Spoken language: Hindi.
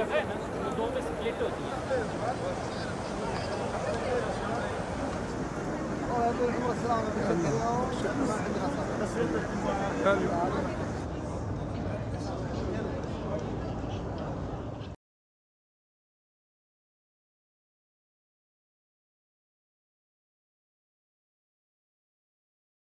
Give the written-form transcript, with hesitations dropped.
जगह है ना, वो दो में स्प्लिट होती है।